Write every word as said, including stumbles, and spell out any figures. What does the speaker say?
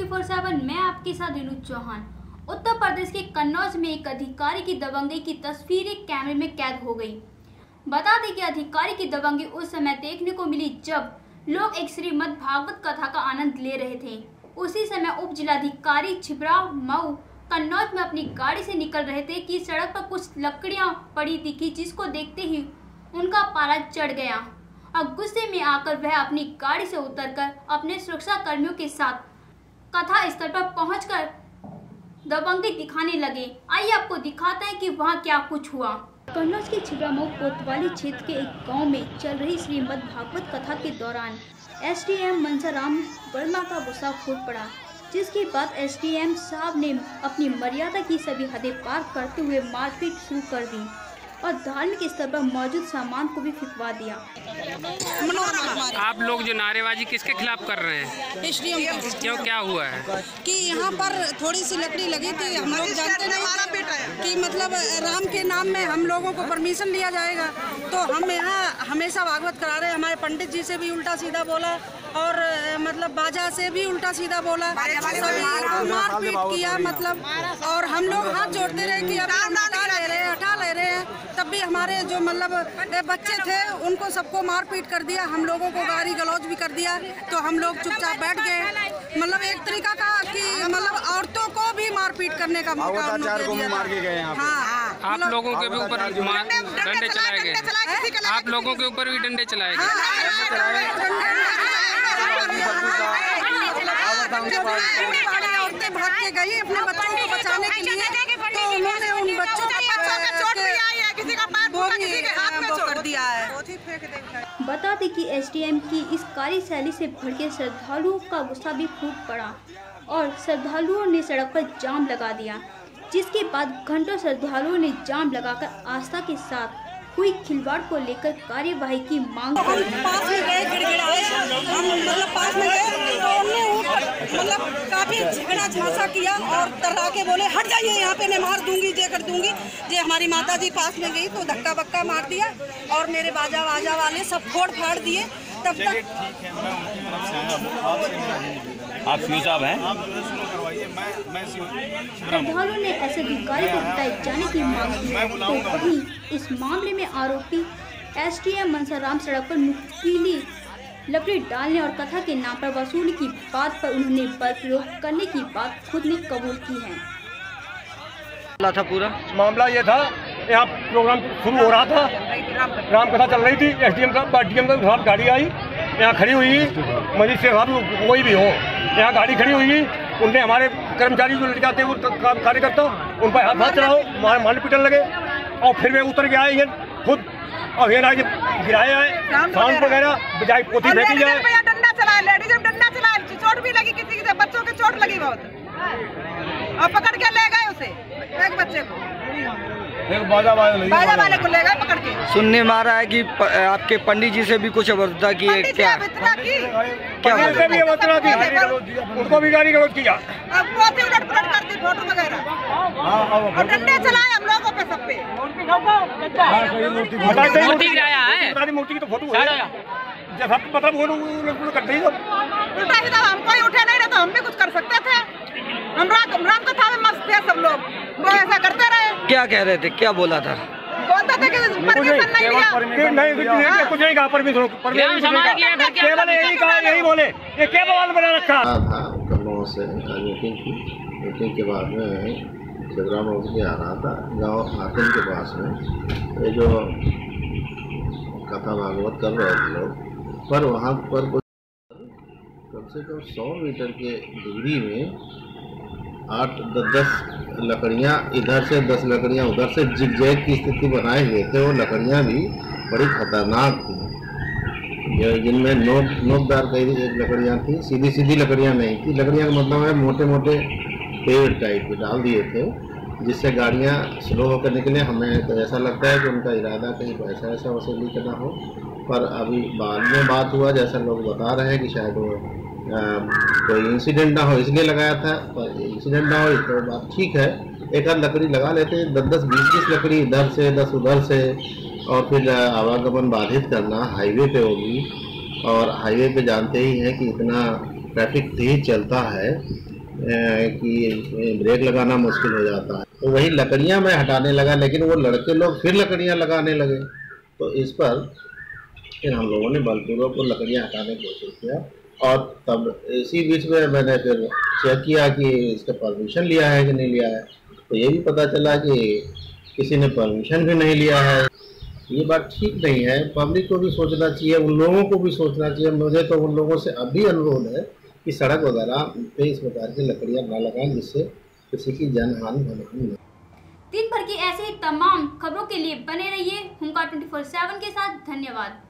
चौबीस सात मैं आपके साथ रेणु चौहान। उत्तर प्रदेश के कन्नौज में एक अधिकारी की दबंगई की तस्वीरें कैमरे में कैद हो गई। बता दें कि अधिकारी की दबंगई उस समय देखने को मिली जब लोग एक श्रीमद् भागवत कथा का आनंद ले रहे थे। उसी समय उप जिलाधिकारी छिबरा मऊ कन्नौज में अपनी गाड़ी से निकल रहे थे कि सड़क पर कुछ लकड़ियां पड़ी दिखी, जिसको देखते ही उनका पारा चढ़ गया और गुस्से में आकर वह अपनी गाड़ी से उतरकर अपने सुरक्षा कर्मियों के साथ कथा स्थल पर पहुंचकर दबंगई दिखाने लगे। आइए आपको दिखाते हैं कि वहां क्या कुछ हुआ। कन्नौज के छिबरामऊ कोतवाली क्षेत्र के एक गांव में चल रही श्रीमद् भागवत कथा के दौरान एसडीएम मनसाराम वर्मा का गुस्सा फूट पड़ा, जिसके बाद एसडीएम साहब ने अपनी मर्यादा की सभी हदें पार करते हुए मारपीट शुरू कर दी और धार्मिक स्थल पर मौजूद सामान को भी फिकवा दिया। आप लोग जो नारेबाजी किसके खिलाफ कर रहे हैं? एसडीएम। क्यों, क्या हुआ है? कि यहाँ पर थोड़ी सी लकड़ी लगी थी, हम लोग जानते नहीं कि मतलब राम के नाम में हम लोगों को परमिशन लिया जाएगा, तो हम यहाँ हमेशा भागवत करा रहे हैं। हमारे पंडित जी से भी उल्टा सीधा बोला और मतलब बाजा से भी उल्टा सीधा बोला, सभी को मारपीट किया मतलब। और हम लोग हाथ जोड़ते रहे कि अब हम हटा ले रहे हैं हटा ले रहे हैं, तब भी हमारे जो मतलब बच्चे थे उनको सबको मारपीट कर दिया, हम लोगों को गाली गलौज भी कर दिया। तो हम लोग चुपचाप बैठ गए। मतलब एक तरीका का कि मतलब औरतों को भी मारपीट करने का मौका दिया। हाँ, आप लोगों के भी ऊपर डंडे चलाए गए? आप लोगों के ऊपर भी डंडे चलाए गए? औरतें भाग के गई अपने बच्चों को बचाने के लिए, तो उन्होंने उन बच्चों को चोट भी आई है, किसी का पैर फूटा, किसी के हाथ में चोट दिया है। बता दें कि एसडीएम की इस कार्यशैली से भड़के श्रद्धालुओं का गुस्सा भी फूट पड़ा और श्रद्धालुओं ने सड़क पर जाम लगा दिया, जिसके बाद घंटों श्रद्धालुओं ने जाम लगाकर आस्था के साथ हुई खिलवाड़ को लेकर कार्यवाही की मांग कर पास में गए, गिड़गिड़ाए, हम मतलब पास में गए तो हमने मतलब काफी झगड़ा झांसा किया और तर्रा के बोले हट जाइए यहाँ पे, मैं मार दूंगी, जे कर दूंगी। जे हमारी माता जी पास में गई तो धक्का बक्का मार दिया और मेरे बाजा वाजा वाले सब फोड़ फाड़ दिए। तब तक आप सीओ साहब हैं? श्रद्धालुओं ने ऐसे अधिकारी को हटाए जाने की मांग की, तो वहीं इस मामले में आरोपी एसडीएम मनसाराम सड़क पर नुकीली लकड़ी डालने और कथा के नाम पर वसूली की बात पर उन्होंने बल प्रयोग करने की बात खुद ने कबूल की है। था पूरा मामला ये था, यहाँ प्रोग्राम शुरू हो रहा था, राम कथा चल रही थी, एसडीएम का डीएम का साहब गाड़ी आई, यहाँ खड़ी हुई, मजिस्ट्रेट साहब कोई भी हो, यहाँ गाड़ी खड़ी हुई, उनने हमारे कर्मचारी जो लड़ जाते वो कार्यकर्ता उन पर हाथ हाथ चलाओ, मार मार पीटने लगे और फिर वे उतर के आए ये खुद और ये गिराए आए, सांस वगैरह बजाय पोथी फेंकी जाए, डंडा चलाया, लेडीज ने डंडा चलाया, चोट भी लगी, किसी के बच्चों की चोट लगी बहुत, और पकड़ के ले गए उसे, एक बच्चे को, एक बाजा वाले बाजा वाले को ले गए पकड़ के। सुनने में आ रहा है कि प, आपके पंडित जी से भी कुछ अभद्रता की है, क्या क्या भी अभद्रता की, उनको भी गाली गलौज किया, पोथी उलट पुलट कर दी, फोटो वगैरह और डंडे चलाए हम लोगों पे, सब पे मूर्ति गिराया है, मूर्ति की तो फोटो है जब हम मतलब वो लोग करते ही उल्टा सीधा, हम कोई उठे नहीं रहे तो हम भी कुछ कर सकते थे। हम राम राम कथा में मस्त थे सब लोग, वो ऐसा करते रहे। क्या कह रहे थे, क्या बोला था? बोलते थे कि परमिशन नहीं दिया, नहीं कुछ नहीं कहा, परमिशन परमिशन केवल यही कहा, यही बोले, ये क्या बवाल बना रखा था। कन्नौज से मीटिंग की, मीटिंग के बाद में छिबरामऊ से आ रहा था, गाँव हाकिम के पास में ये जो कथा भागवत कर रहे थे लोग, पर वहाँ पर कम से कम सौ मीटर के दूरी में आठ दस लकड़ियाँ इधर से दस लकड़ियाँ उधर से जिगजैग की स्थिति बनाए हुए थे। वो लकड़ियाँ भी बड़ी खतरनाक थी, जिनमें नोक नोकदार कई एक लकड़ियाँ थी, सीधी सीधी लकड़ियाँ नहीं थी। लकड़ियाँ का मतलब है मोटे मोटे पेड़ टाइप के डाल दिए थे, जिससे गाड़ियाँ स्लो होकर निकले। हमें तो ऐसा लगता है कि उनका इरादा कहीं पैसा ऐसा वसूली करना हो, पर अभी बाद में बात हुआ जैसा लोग बता रहे हैं कि शायद वो आ, कोई इंसिडेंट ना हो इसलिए लगाया था, पर इंसिडेंट ना हो तो बात ठीक है। एक आध लकड़ी लगा लेते, दस दस बीस बीस लकड़ी इधर से दस उधर से, और फिर आवागमन बाधित करना हाईवे पे होगी, और हाईवे पे जानते ही हैं कि इतना ट्रैफिक तेज चलता है कि ब्रेक लगाना मुश्किल हो जाता है। तो वही लकड़ियां मैं हटाने लगा, लेकिन वो लड़के लोग फिर लकड़ियां लगाने लगे। तो इस पर फिर हम लोगों ने बलपूर्वक वो लकड़ियां हटाने की कोशिश किया, और तब इसी बीच में मैंने फिर चेक किया कि इसका परमिशन लिया है कि नहीं लिया है। तो ये भी पता चला कि किसी ने परमिशन भी नहीं लिया है। ये बात ठीक नहीं है, पब्लिक को भी सोचना चाहिए, उन लोगों को भी सोचना चाहिए। मुझे तो उन लोगों से अभी अनुरोध है कि सड़क वगैरह पे इस प्रकार की लकड़ियां न लगाएं, जिससे किसी की जनहानि न। दिन भर की ऐसे ही तमाम खबरों के लिए बने रहिए हुंकार ट्वेंटी फोर सेवन के साथ। धन्यवाद।